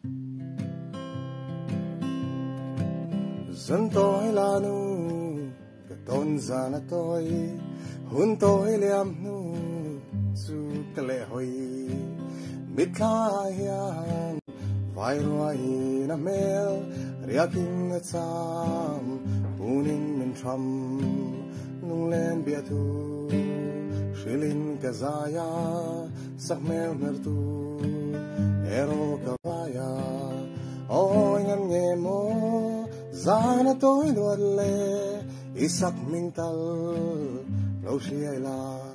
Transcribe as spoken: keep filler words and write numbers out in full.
dân tôi là nu cái tôn già là tôi hun tôi liam nu chu cái lệ hồi mít khai hiang vai ruai na mel riaking na cham punin min tham nung len bia thu shilin kazaya sak mel mer tu ero kavaya oi ngan nge mo zana tôi luôn lệ isak minh tal lâu xì ai la